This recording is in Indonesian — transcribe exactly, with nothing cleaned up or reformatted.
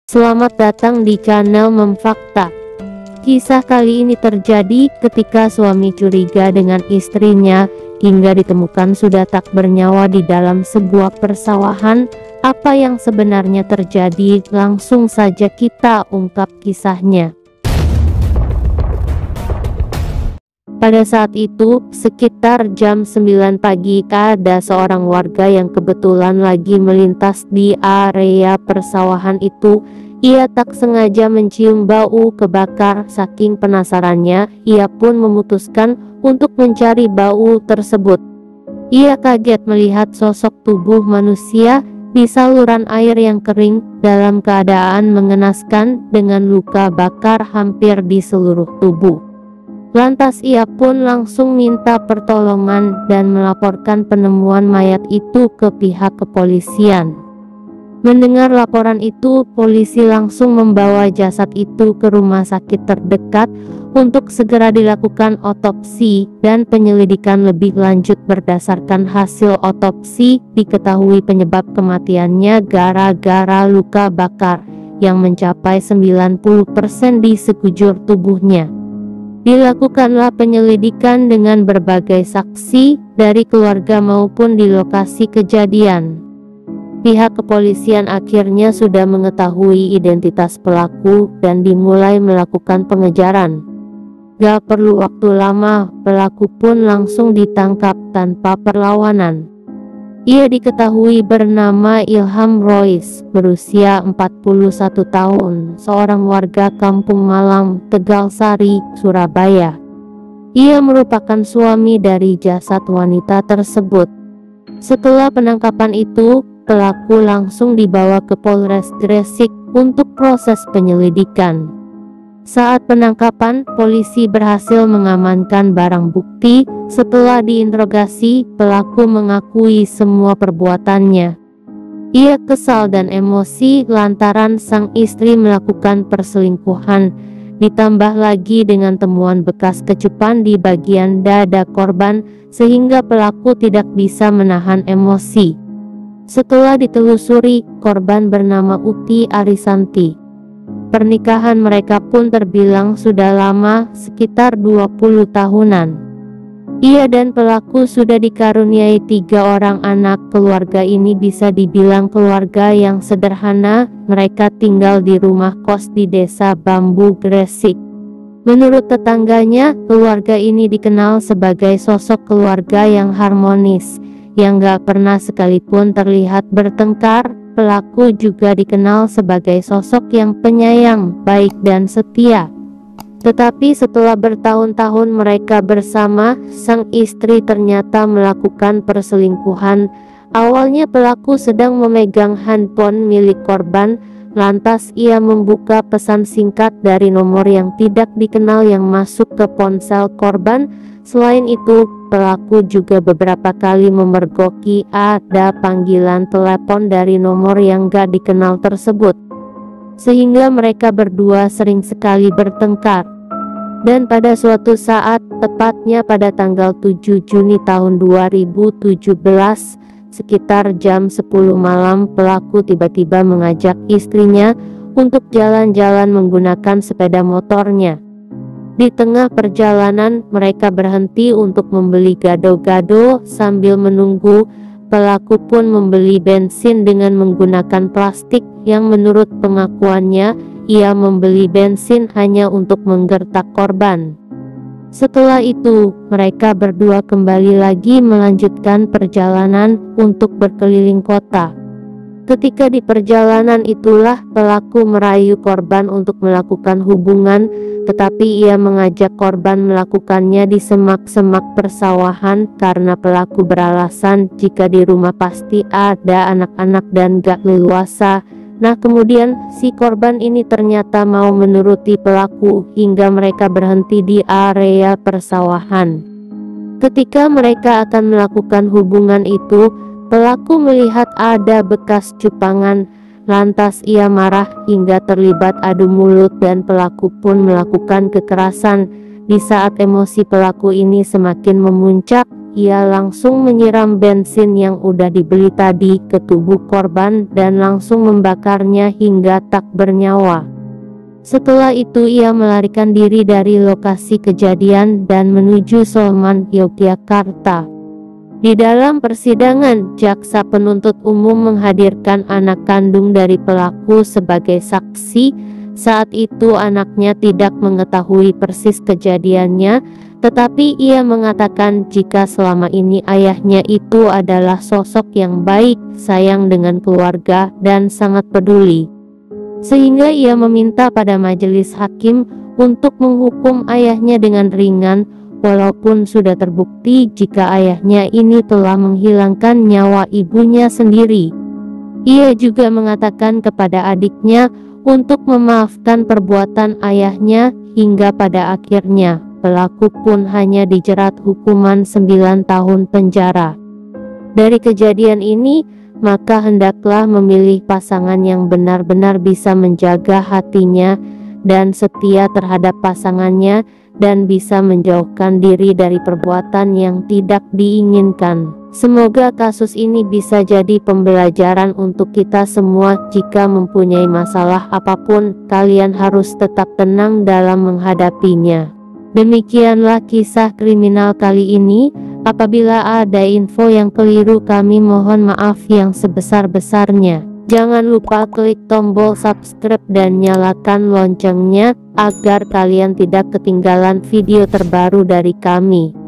Selamat datang di channel Memfakta. Kisah kali ini terjadi ketika suami curiga dengan istrinya hingga ditemukan sudah tak bernyawa di dalam sebuah persawahan. Apa yang sebenarnya terjadi? Langsung saja kita ungkap kisahnya. Pada saat itu, sekitar jam sembilan pagi, ada seorang warga yang kebetulan lagi melintas di area persawahan itu. Ia tak sengaja mencium bau kebakar. Saking penasarannya, ia pun memutuskan untuk mencari bau tersebut. Ia kaget melihat sosok tubuh manusia di saluran air yang kering dalam keadaan mengenaskan dengan luka bakar hampir di seluruh tubuh. Lantas ia pun langsung minta pertolongan dan melaporkan penemuan mayat itu ke pihak kepolisian. Mendengar laporan itu, polisi langsung membawa jasad itu ke rumah sakit terdekat untuk segera dilakukan otopsi dan penyelidikan lebih lanjut. Berdasarkan hasil otopsi, diketahui penyebab kematiannya gara-gara luka bakar yang mencapai sembilan puluh persen di sekujur tubuhnya. Dilakukanlah penyelidikan dengan berbagai saksi dari keluarga maupun di lokasi kejadian. Pihak kepolisian akhirnya sudah mengetahui identitas pelaku dan dimulai melakukan pengejaran. Gak perlu waktu lama, pelaku pun langsung ditangkap tanpa perlawanan. Ia diketahui bernama Ilham Rois, berusia empat puluh satu tahun, seorang warga Kampung Malam, Tegalsari, Surabaya. Ia merupakan suami dari jasad wanita tersebut. Setelah penangkapan itu, pelaku langsung dibawa ke Polres Gresik untuk proses penyelidikan. Saat penangkapan, polisi berhasil mengamankan barang bukti. Setelah diinterogasi, pelaku mengakui semua perbuatannya. Ia kesal dan emosi lantaran sang istri melakukan perselingkuhan, ditambah lagi dengan temuan bekas kecupan di bagian dada korban, sehingga pelaku tidak bisa menahan emosi. Setelah ditelusuri, korban bernama Uti Arisanti. Pernikahan mereka pun terbilang sudah lama, sekitar dua puluh tahunan. Ia dan pelaku sudah dikaruniai tiga orang anak. Keluarga ini bisa dibilang keluarga yang sederhana. Mereka tinggal di rumah kos di Desa Bambu, Gresik. Menurut tetangganya, keluarga ini dikenal sebagai sosok keluarga yang harmonis, yang gak pernah sekalipun terlihat bertengkar. Pelaku juga dikenal sebagai sosok yang penyayang, baik dan setia. Tetapi setelah bertahun-tahun mereka bersama, sang istri ternyata melakukan perselingkuhan. Awalnya pelaku sedang memegang handphone milik korban, lantas ia membuka pesan singkat dari nomor yang tidak dikenal yang masuk ke ponsel korban. Selain itu, pelaku juga beberapa kali memergoki ada panggilan telepon dari nomor yang gak dikenal tersebut, sehingga mereka berdua sering sekali bertengkar. Dan pada suatu saat, tepatnya pada tanggal tujuh Juni tahun dua ribu tujuh belas, sekitar jam sepuluh malam, pelaku tiba-tiba mengajak istrinya untuk jalan-jalan menggunakan sepeda motornya. Di tengah perjalanan, mereka berhenti untuk membeli gado-gado. Sambil menunggu, pelaku pun membeli bensin dengan menggunakan plastik yang menurut pengakuannya, ia membeli bensin hanya untuk menggertak korban. Setelah itu, mereka berdua kembali lagi melanjutkan perjalanan untuk berkeliling kota. Ketika di perjalanan itulah pelaku merayu korban untuk melakukan hubungan, tetapi ia mengajak korban melakukannya di semak-semak persawahan karena pelaku beralasan jika di rumah pasti ada anak-anak dan gak leluasa. Nah, kemudian si korban ini ternyata mau menuruti pelaku hingga mereka berhenti di area persawahan. Ketika mereka akan melakukan hubungan itu, pelaku melihat ada bekas cupangan. Lantas ia marah hingga terlibat adu mulut dan pelaku pun melakukan kekerasan. Di saat emosi pelaku ini semakin memuncak, ia langsung menyiram bensin yang udah dibeli tadi ke tubuh korban dan langsung membakarnya hingga tak bernyawa. Setelah itu ia melarikan diri dari lokasi kejadian dan menuju Sleman, Yogyakarta. Di dalam persidangan, jaksa penuntut umum menghadirkan anak kandung dari pelaku sebagai saksi. Saat itu anaknya tidak mengetahui persis kejadiannya, tetapi ia mengatakan jika selama ini ayahnya itu adalah sosok yang baik, sayang dengan keluarga, dan sangat peduli. Sehingga ia meminta pada majelis hakim untuk menghukum ayahnya dengan ringan, walaupun sudah terbukti jika ayahnya ini telah menghilangkan nyawa ibunya sendiri. Ia juga mengatakan kepada adiknya untuk memaafkan perbuatan ayahnya, hingga pada akhirnya pelaku pun hanya dijerat hukuman sembilan tahun penjara. Dari kejadian ini, maka hendaklah memilih pasangan yang benar-benar bisa menjaga hatinya dan setia terhadap pasangannya, dan bisa menjauhkan diri dari perbuatan yang tidak diinginkan. Semoga kasus ini bisa jadi pembelajaran untuk kita semua. Jika mempunyai masalah apapun, kalian harus tetap tenang dalam menghadapinya. Demikianlah kisah kriminal kali ini. Apabila ada info yang keliru, kami mohon maaf yang sebesar-besarnya. Jangan lupa klik tombol subscribe dan nyalakan loncengnya agar kalian tidak ketinggalan video terbaru dari kami.